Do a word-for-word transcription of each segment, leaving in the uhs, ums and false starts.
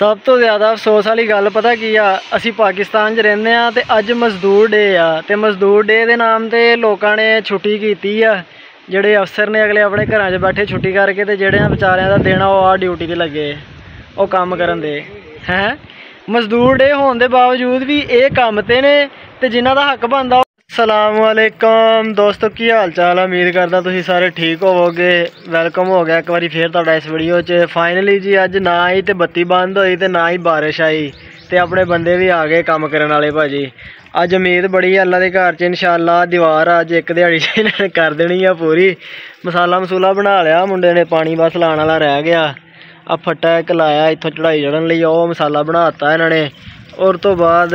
सब तो ज़्यादा अफसोस वाली गल पता की आ, असी पाकिस्तान च रहिंदे आ ते अज मजदूर डे आ ते मजदूर डे दे नाम ते लोकां ने छुट्टी कीती आ। जेह्ड़े अफसर ने अगले अपने घरां च बैठे छुट्टी करके ते जेह्ड़े बेचारियां दा दिन ओह् आ ड्यूटी ते लगे ओह् कम्म करन दे हैं। मजदूर डे होने के बावजूद भी ये कम्म ते ने ते जिन्हां दा हक बनदा। अस्सलामुअलैकुम दोस्तों, की हाल चाल है? उम्मीद करदा तुसीं सारे ठीक होवोगे। वेलकम हो गया एक बार फिर तुहाडा इस वीडियो च। फाइनली जी अज ना ही ते बत्ती बंद होई ते ना ही बारिश आई ते अपने बंदे भी आ गए कम करन वाले भाजी। अज उम्मीद बड़ी है अल्लाह के घर च इंशाअल्लाह दीवार अज एक दिहाड़ी च कर देनी है पूरी। मसाला मसूला बना लिया मुंडे ने, पानी बस लाने वाला रह गया। आ फट्टा एक लाया इत्थों चढ़ाई चढ़न लई, ओह मसाला बनाता इन्होंने। और तो बाद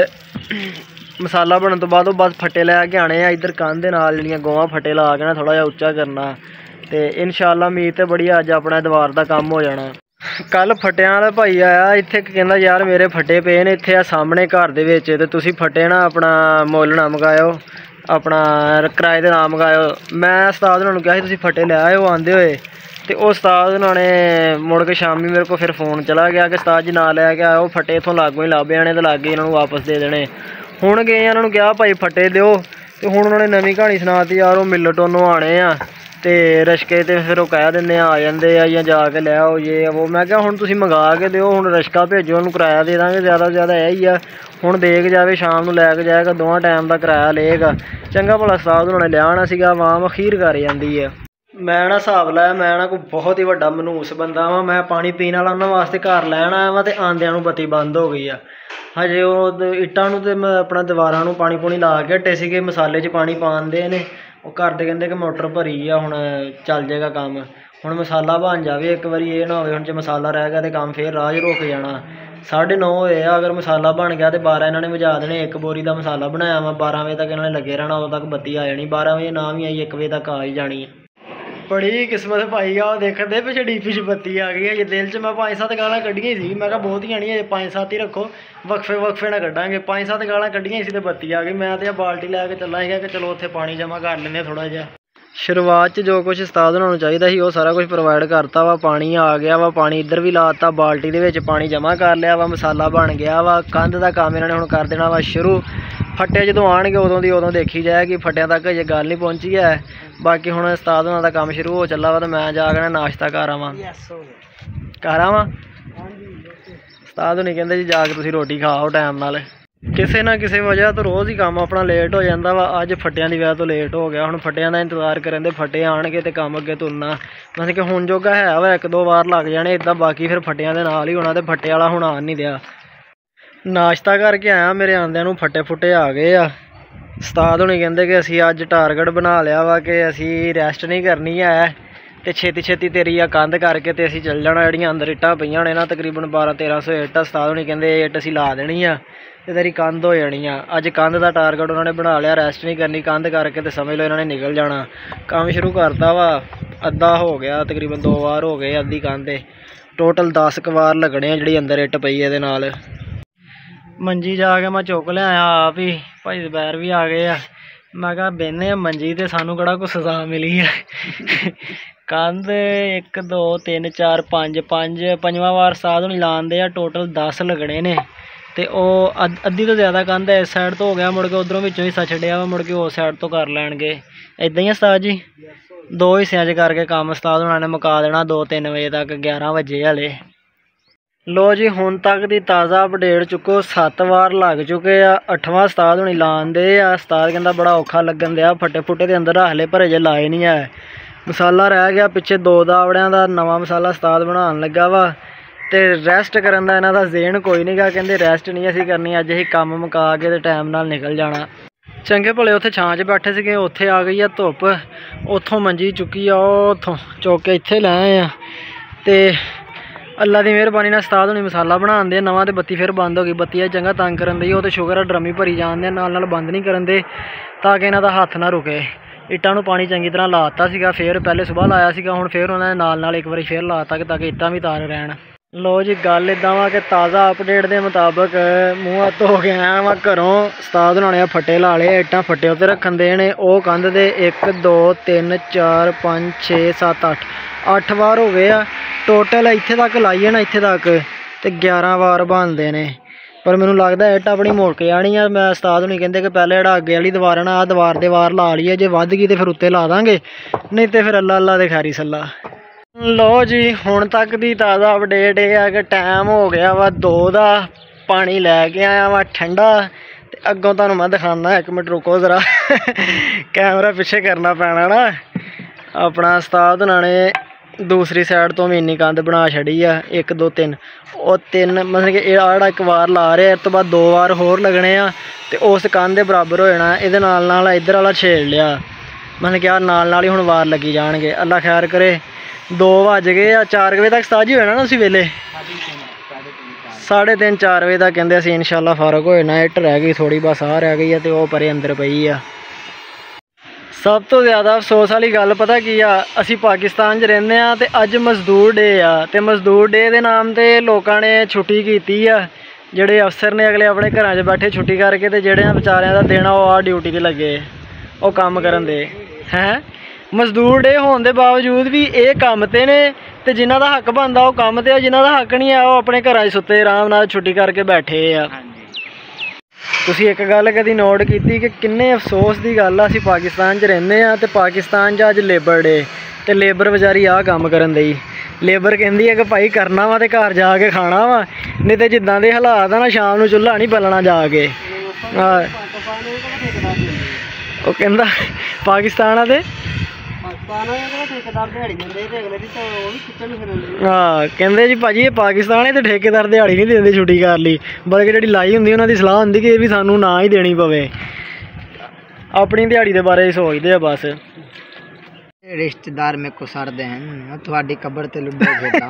मसाला बनने तो बाद बस फट्टे लैके आने आ इधर कंध दे नाल जिहड़ियां गोवां फट्टे ला के ना थोड़ा जिहा उच्चा करना ते इंशाअल्लाह उम्मीद ते बड़ी अज अपना दीवार दा कम हो जाना। कल फट्टियां वाला भाई आया इत्थे, कहंदा यार मेरे फट्टे पे ने इत्थे सामने घर दे विच ते तुसीं फट्टे ना अपना मुੱਲ ना मंगाओ, अपना किराए दे ना मंगाओ। मैं उस्ताद उन्होंने कहा तुसीं फट्टे लै आओ आंदे होए ते उस उस्ताद उन्होंने मुड़ के शामी मेरे को फिर फोन चला गया कि उस्ताद जी ना लैके आओ, फट्टे इत्थों लागों ही लभ जाने ते लागे इन्होंने वापस दे देने। हुण गए इन्होंने कहा भाई फट्टे दिओ ते हुण उन्होंने नवीं कहानी सुनाती यार वो मिलटोनों आने आ ते रशके ते फिर वो कह देंगे आ जाते आ या जाके लै आओ ये वो। मैं क्या हुण तुसीं मंगा के दिओ, हुण रशका भेजो उन्होंने किराया दे देंगे ज़्यादा से ज़्यादा यही आ। हुण दे के जावे शाम नूं लैके जाएगा दोवां टाइम का किराया लेगा। चंगा भला उस्ताद उन्होंने लिया आना सीगा, आवाम अखीर कर जाती है। मैं ना हिसाब लाया मैं ना कोई बहुत ही वड्डा मनूस बंदा वा। मैं पानी पीने वाला उन्होंने वास्ते घर लैन आया वा ते आंदियां नूं बत्ती बंद हो गई आ। हजे वो इट्टां नूं ते मैं अपना दीवारां नूं पानी पूनी ला के हटे सीगे, मसाले च पानी पान दे ने। वो घर दे कहंदे कि मोटर भरी आ हुण चल जाएगा काम। हुण मसाला बन जावे एक बारी, ये ना होवे हुण जे मसाला रह गया तो काम फिर राह च रुक जाना। साढ़े नौ होए आ, अगर मसाला बन गया तो बारह इन्होंने बजा देने। एक बोरी का मसाला बनाया वा, बारह बजे तक इन्होंने लगे रहना, उदों तक बत्ती आ जानी। बारह बजे ना भी आई एक बजे तक आ ही जानी है। बड़ी किस्मत पाई आ देखते पिछे डीपी च बत्ती आ गई है। दिल च मैं पाँच सत्त गालां कड्ढियां सी, मैं कहा बहुत ही नहीं पाँच सत्त ही रखो, वक्फे वक्फे ना कड्डांगे। पाँच सत्त गालां कड्ढियां सी ते बत्ती आ गई। मैं तो बाल्टी लैके चला ही कि चलो उत्थे पानी जमा कर लेंगे थोड़ा जिहा। शुरुआत च जो कुछ उस्ताद उन्होंने चाहिए सी वो सारा कुछ प्रोवाइड करता वा। पानी आ गया वा, पानी इधर भी लाता, बाल्टी दे विच पानी जमा कर लिया वा, मसाला बन गया वा। कंध का काम इन्होंने हुण कर देना वा शुरू। फट्टे जो आएंगे उदों दी उदों देखी जाएगी, फट्टियां तक अजे गल नहीं पहुंची है। बाकी हुण उस्ताद उन्होंने काम शुरू हो चला वा तो मैं जाके नाश्ता कर आवां कर आवां। उस्ताद हुणी कहंदे जी जाके तुसीं रोटी खाओ टाइम नाल। किसी ना किसी वजह तो रोज़ ही काम अपना लेट हो जाता वा। अज फट्टियां की वजह तो लेट हो गया। हुण फट्टियां का इंतजार करन दे, फट्टे आणगे तो काम अगे तुरना। मतलब कि हुण जोगा है वा एक दो बार लग जाने इदां, बाकी फिर फट्टियां दे नाल ही होना। तो फट्टे वाला हुण आन नहीं दिया। नाश्ता करके आया, मेरे आंदियां नूं फट्टे फुट्टे आ गए आ। उस्ताद हुणी कहंदे कि असीं अज टारगेट बना लिया वा कि असीं रैस्ट नहीं करनी है ते छेती छेती तेरी आ कंध करके ते असीं चल जाना। जिहड़ियां अंदर इट्टां पईयां ने ना तकरीबन बारह तेरह सौ इट्ट, उस्ताद हुणी कहंदे इट्ट असीं ला देनी आ ते तेरी कंध हो जानी आ। अज कंध का टारगेट उन्होंने बना लिया, रैस्ट नहीं करनी, कंध करके तो समझ लो इन्होंने निकल जाना। काम शुरू करता वा, अद्धा हो गया तकरीबन, दो वार हो गए अद्धी कंध। टोटल दस क वार लगने आ जिहड़ी अंदर इट्ट पई इहदे नाल। मंजी जाके मैं चुक लिया आप ही, भाई दुपैर भी आ गए आ। मैं कहा बहने मंजी तो सानू कड़ा कोई सजा मिली है। कंध एक दो तीन चार पाँच पाँच पंजवां वार उस्ताद हुणी लान दे आ, टोटल दस लगने ने। ते ओह अद्धी तो ज़्यादा कंध इस साइड तो हो गया, मुड़ के उधरों विचों हिस्सा छड्डिया वा, मुड़ के उस साइड तो कर लैणगे। इदां ही उस्ताद जी दो हिस्सों च करके काम उस्ताद हुणां ने मुका देना दो तीन बजे तक, ग्यारह बजे हले। लो जी हुण तक दी ताज़ा अपडेट चुको, सत्त वार लग चुके आ, अठवां उस्ताद हुणी लान दे आ। उस्ताद कहंदा बड़ा औखा लगन दिया, फट्टे फुट्टे दे अंदर हले भरे जे लाए नहीं है। मसाला रह गया पिछे दो दावड़ियां दा, नवां मसाला उस्ताद बनान लगा वा। ते रैस्ट करन दा इन्हां दा ज़हन कोई नहीं गा, कहंदे रैस्ट नहीं असीं करनी, अज असीं कम मुका के ते टाइम नाल निकल जाना। चंगे भले उत्थे छां च बैठे सीगे, उत्थे आ गई आ धुप्प, उत्थों मंजी चुकी आ उत्थों चुक के इत्थे लै आए आ। ते अल्लाह की मेहरबानी नाल उस्ताद हुणी मसाला बनान दे नवां, ते बत्ती फिर बंद हो गई। बत्ती चंगा तंग करन दी, ओह तो शुगर है ड्रमी भरी जान दे, नाल नाल बंद नहीं करन दे ताकि इन्हां दा हत्थ ना रुके। इट्टां नूं पानी चंगी तरह लाता सीगा, फिर पहले सुबह लाया सीगा, हुण फिर उन्होंने नाल नाल एक बारी फिर लाता कि ताकि इट्टां भी तार रहन। लो जी गल इदां वा कि ताज़ा अपडेट के मुताबिक मूँह हत्थ धो के आया वा घरों। उस्ताद हुणां ने फट्टे ला ले, इट्टां फट्टे उत्ते रखन दे ने। ओह कंध दे एक दो तीन चार पाँच छे सत्त अठ अठ वार हो गए आ टोटल। इत्थे तक लाइए ना इत्थे तक ਤੇ ਗਿਆਰਾਂ ਵਾਰ ਬਣਦੇ ਨੇ। पर मैनू लगता इट अपनी मुड़क जानी है। मैं उस्ताद हुणी कहते कि पहले जेह्ड़ा अगे वाली दीवार है ना आ दीवार दे वार ला ली है, जे वध गई तो फिर उत्ते ला देंगे, नहीं तो फिर अल्लाह अल्लाह दे खैरी सल्ला। लो जी हुण तक दी ताज़ा अपडेट ये है कि टाइम हो गया वा दो दा, पानी लैके आया वा ठंडा। ते अगों तुहानूं मैं दिखाना, एक मिनट रुको जरा कैमरा पिछे करना पैना ना। अपना उस्ताद हुणां ने दूसरी साइड तो भी इन्नी कंध बना छड़ी आ, एक दो तीन और तीन मतलब कि जेह्ड़ा एक वार ला रहे इस तो बाद दो वार होर लगने आ ते उस कंध दे बराबर हो जाना। इहदे नाल नाल इधर वाला छेड़ लिया, मतलब कि यार नाल नाल ही हुण वार लगी जाणगे। अल्लाह खैर करे। दो बज गए आ, चार बजे तक उस्ताद जी होना ना उसी वेले साढ़े तीन चार बजे तक कहंदे असीं इंशाअल्लाह फारग हो जाना। इट रह गई थोड़ी, बस आ रह गई है ते ओह परे अंदर पई आ। सब तो ज़्यादा अफसोस वाली गल पता की आ, असी पाकिस्तान च रहिंदे आ ते अज मजदूर डे आ ते मजदूर डे दे नाम ते लोकां ने छुट्टी कीती आ। जेह्ड़े अफसर ने अगले अपने घरां च बैठे छुट्टी करके ते जेह्ड़े बेचारियां दा दिन ओह् आ ड्यूटी ते लगे, ओह् कम्म करन दे हैं। मजदूर डे होने के बावजूद भी ये कम ते ने, ते जिन्हां दा हक बनदा ओह् कम ते, जिन्हां दा हक नहीं है ओह् अपने घरां च सुत्ते आराम नाल छुट्टी करके बैठे आ। तुसीं एक गल कदी नोट कीती कि किन्ने अफसोस की गल आ, असीं पाकिस्तान च रहिंदे आ ते पाकिस्तान च अज लेबर डे ते लेबर बेचारी आ कम्म करन दई। लेबर कहंदी है कि भाई करना वा ते घर जाके खाना वा, नहीं तो जिद्दां दे हालात आ ना शाम नूं चुल्हा नहीं बलना जाके। ओह कहंदा पाकिस्तान आ ते हाँ कहते जी भाजी ये पाकिस्तान है तो ठेकेदार दिहाड़ी नहीं देंगे छुट्टी कर ली, बल्कि जी लाई होंगी उन्होंने सलाह होंगी कि भी सानू ना ही देनी पवे, अपनी दिहाड़ी के बारे सोचते हैं बस। रिश्तेदार मेरे को सरदे हैं थोड़ी कबर ते लुड्डो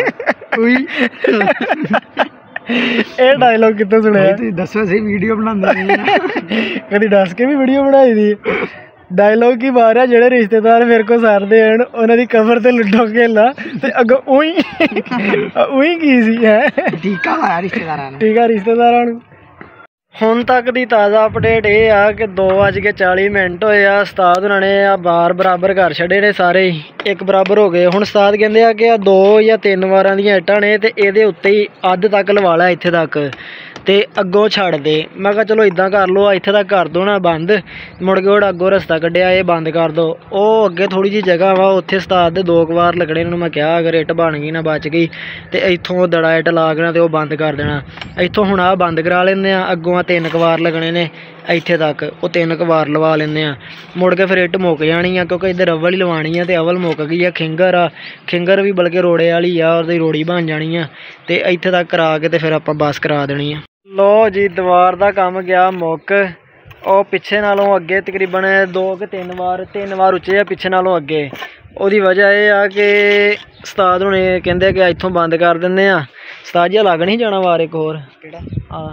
ये डायलॉग कितों सुनिया दसो सही वीडियो बनाते कभी दस के भी वीडियो बनाई दी। डायलॉग की बार है जेड़े रिश्तेदार मेरे को सरदे हैं उन्हों की कबर ते लुड्डो खेला ते अगों उही उही की सी है टीका लाया रिश्तेदारां नूं टीका रिश्तेदारां नूं। हुण तक दी ताज़ा अपडेट ये आ कि दो बज के चाली मिनट होए आ। उस्ताद हुणां ने आ बार बराबर कर छड़े ने सारे ही एक बराबर हो गए। हुण उस्ताद कहंदे आ कि आ दो या तीन वारां दियां इट्टां ने ते इहदे उत्ते ही अद्ध तक लवा लै इत्थे तक ते अग्गों छड़ दे। मैं कहा चलो इदां कर लो, इत्थे तक कर दो ना बंद, मुड़ के ओह् अग्गों रस्ता कड्ढिया ये बंद कर दो। ओह् अग्गे थोड़ी जी जगह वा उत्थे उस्ताद दे दो वार लगने। इन्हूं मैं कहा अगर इट बन गई ना बच गई ते इत्थों दड़ा इट ला के ना ते ओह् बंद कर देना। इत्थों हुण आ बंद करा लैंदे आ, अग्गों तीन क वार लगने ने इत्थे तक, ओह् तीन क वार लवा लैंदे आ। मुड़ के फिर इट मुक जानी आ क्योंकि इधर अव्वल ही लवानी है ते अव्वल मुक गई है। खिंगर आ खिंगर भी बल्कि रोड़े वाली आ, ओहदी रोड़ी बन जानी आ ते इत्थे तक करा के ते फिर आपां बस करा देनी आ। लो जी दीवार का काम गया मुक। और पिछे नालों अगे तकरीबन दो कि तीन वार तीन वार उच्चे है पिछे नालों अगे। ओहदी वजह यह आ कि उस्ताद हुणे कहंदे कि इत्थों बंद कर दिंदे आ। उस्ताद जी लग नहीं जाना वार एक होर हाँ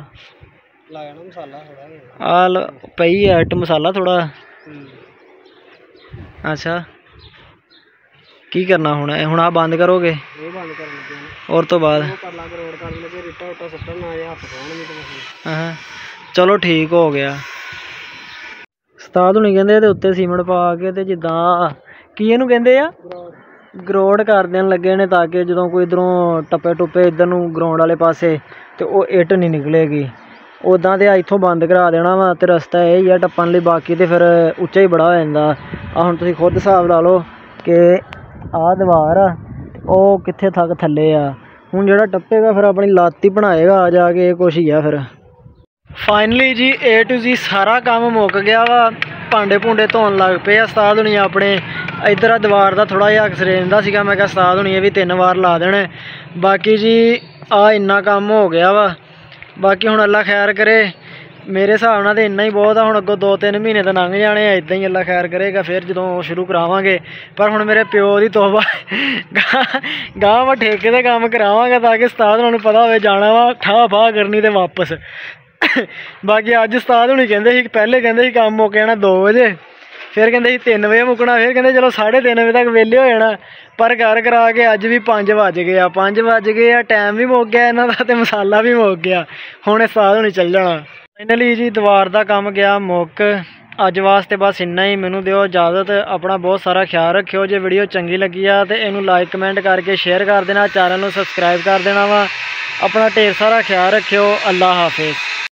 आ पई है इट मसाला थोड़ा। अच्छा की करना हुण हुण आ बंद करोगे और तो बाद हाँ चलो ठीक हो गया। उस्ताद हुणी कहंदे इहदे उत्ते सीमेंट पा के ते जिद्दां की इहनूं कहंदे आ ग्रोड़ कर देन लगे ने ताकि जदों कोई इधरों टप्पे टुप्पे इधर नूं ग्राउंड वाले पासे ते ओह इट नहीं निकलेगी। उदां ते इत्थों बंद करा देना वा ते रस्ता यही है टप्पन लई, बाकी ते फिर उच्चा ही बड़ा हो जांदा। आ हुण तुसीं खुद हिसाब ला लो कि आ दीवार आ ओह कित्थे तक थल्ले आ। हुण जेह्ड़ा टप्पेगा फिर अपनी लत्त ही बनाएगा आ जाके, ये कुछ ही है फिर। फाइनली जी ए टू जी सारा काम मुक गया वा। भांडे भूंडे धोन लग पे उस्ताद हुणी अपने। इधर दीवार का थोड़ा जिहा अक्सर रहिंदा सीगा, मैं कहा उस्ताद हुणी भी तीन वार ला देने। बाकी जी आ इन्ना काम हो गया वा। बाकी हुण अल्लाह खैर करे, मेरे हिसाब नाल तो इन्ना ही बहुत आ। हुण अग्गों दो तीन महीने तो लंघ जाने आ, इदां ही अल्लाह खैर करेगा फिर जदों शुरू करावांगे। पर हुण मेरे प्यो दी तौबा गां मैं ठेके ते काम करावांगा ताकि उस्ताद हुणां नूं पता होवे जाना वा ठा फा करनी ते वापस। बाकी अज उस्ताद हुणी कहंदे सी पहले कहंदे सी काम मुक जाना दो बजे, फिर कहंदे सी तीन बजे मुकना, फिर कहंदे चलो साढ़े तीन बजे तक वेले हो जाना। पर कर करा के अज भी पाँच बज गए आ पाँच बज गए आ टाइम भी मुक गया इन्हां दा ते मसाला भी मुक गया। हुण उस्ताद हुणी चल जाना। फाइनली जी दीवार का काम गया मुक। अज वास्ते बस इन्ना ही। मैनू दिओ इजाज़त, अपना बहुत सारा ख्याल रखियो। जे वीडियो चंगी लगी आ तो इनू लाइक कमेंट करके शेयर कर देना, चैनल नू सबसक्राइब कर देना वा। ਆਪਣਾ ਢੇਰ ਸਾਰਾ ਖਿਆਲ ਰੱਖਿਓ। ਅੱਲਾ ਹਾਫਿਜ਼।